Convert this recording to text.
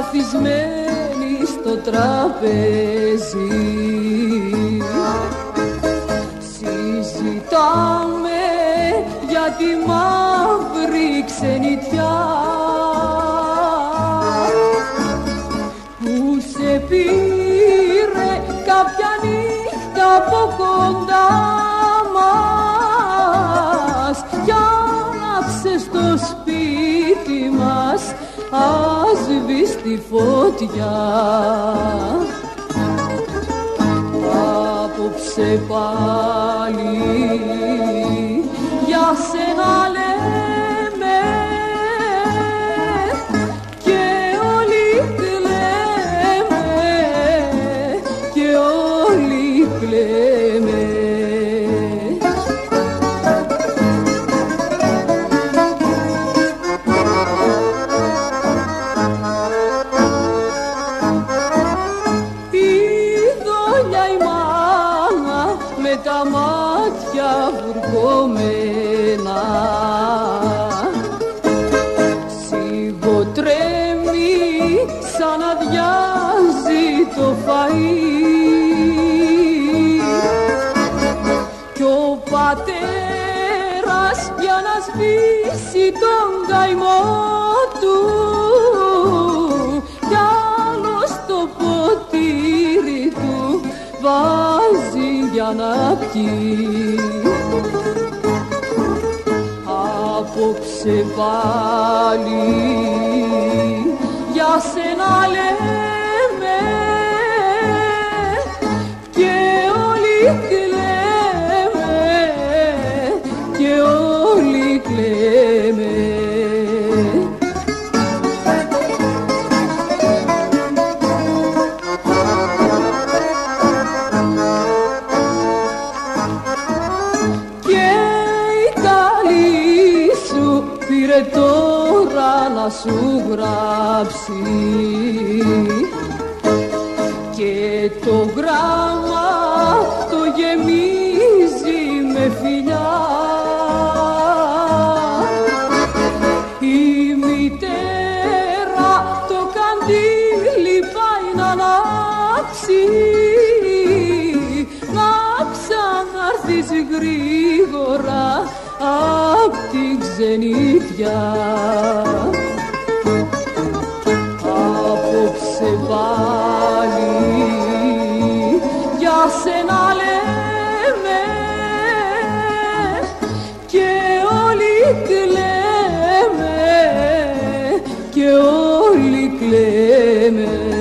καθισμένη στο τραπέζι. Συζητάμε για τη μαύρη ξενιτιά που σε πήρε κάποια νύχτα από κοντά μας κι άναψε στο σπίτι μας ασβήστη φωτιά. Απόψε πάλι για σένα λέμε και όλοι κλαίμε και όλοι κλαίμε. Με τα μάτια βουργωμένα σιγοτρέμει σαν αδειάζει το φαΐ κι ο πατέρας για να σβήσει τον καημό του κι άλλο στο ποτήρι του βάζει για να πιει. Απόψε πάλι για σένα λέμε και όλοι κλαίμε και όλοι κλαίμε. Πήρε τώρα να σου γράψει και το γράμμα το γεμίζει με φιλιά. Η μητέρα το καντήλι πάει να ανάψει, να ξανάρθεις γρήγορα απ' την ξενιτιά. Απόψε πάλι για σένα λέμε και όλοι κλαίμε και όλοι κλαίμε.